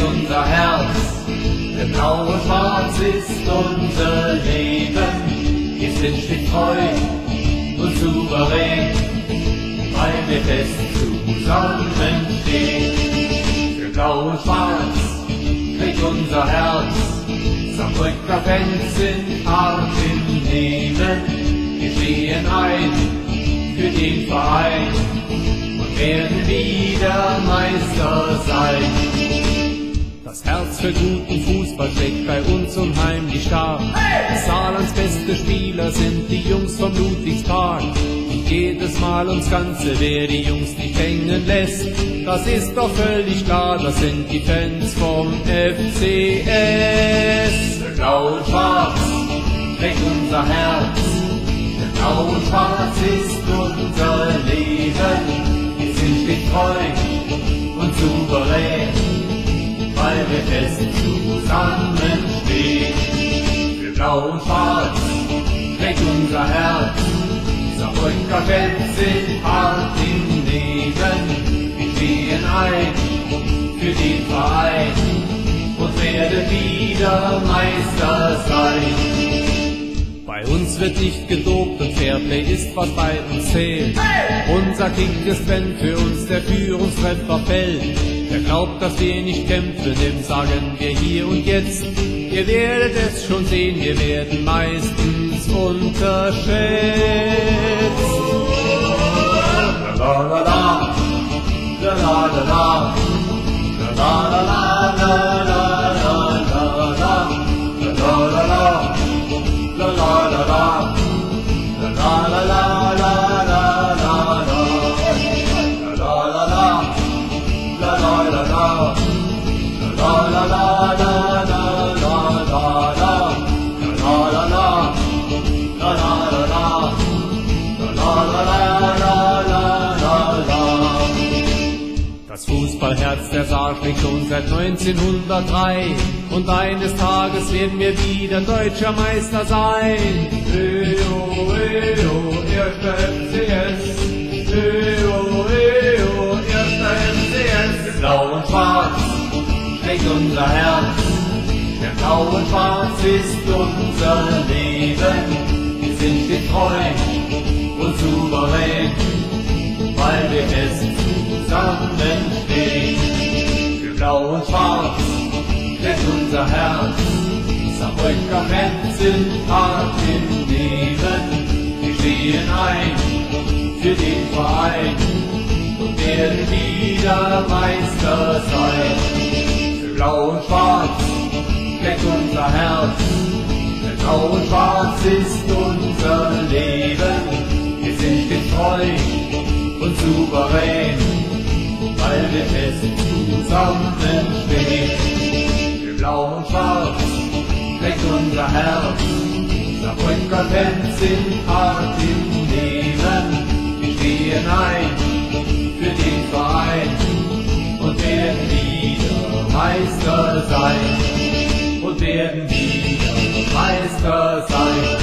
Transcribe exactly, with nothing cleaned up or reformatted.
unser Herz, denn blau und schwarz ist unser Leben. Wir sind stets treu und souverän, weil wir fest zusammenstehen. Für blau und schwarz schlägt unser Herz, Saarbrücker Fans sind hart im Leben. Wir stehen ein für den Verein und werden wieder Meister sein. Das Herz für guten Fußball schlägt bei uns unheimlich stark. Hey! Saarlands beste Spieler sind die Jungs vom Ludwigspark. Und jedes Mal uns Ganze, wer die Jungs nicht hängen lässt, das ist doch völlig klar, das sind die Fans vom F C S. Für blau und schwarz schlägt unser Herz, denn blau und schwarz ist unser Leben. Wir sind stets treu und souverän, weil wir fest zusammenstehen. Für blau und schwarz schlägt unser Herz, Saarbrücker Fans sind hart im Leben. Wir stehen ein für den Verein und werden wieder Meister sein. Bei uns wird nicht gedopt und Fairplay ist, was bei uns zählt. Hey! Unser Kick ist, wenn für uns der Führungstreffer fällt. Wer glaubt, dass wir nicht kämpfen, dem sagen wir hier und jetzt: Ihr werdet es schon sehen, wir werden meistens unterschätzt. La la la, la la la la, la la la la, la la la la, la la la la, la la la la, la la la la, la la la la, la la la la. La la la la, la la la la, la la la la, la la la la, la la la la, la la la la. Das Fußballherz der Saar schlägt schon seit neunzehnhundertdrei und eines Tages werden wir wieder deutscher Meister sein. Eo, eo, erster F C S, eo, eo, erster F C S. Blau und schwarz schlägt unser Herz, denn blau und schwarz ist unser Leben. Wir sind stets treu und souverän, weil wir fest zusammenstehen. Für blau und schwarz schlägt unser Herz, Saarbrücker Fans sind hart im Leben. Wir stehen ein für den Verein und werden wieder Meister sein. Für blau und schwarz schlägt unser Herz, denn blau und schwarz ist unser Leben. Wir sind stets treu und souverän, weil wir fest zusammenstehen. Für blau und schwarz schlägt unser Herz, Saarbrücker Fans sind hart im Leben. Wir stehen ein für den Verein und werden wieder Meister sein, und werden wieder Meister sein.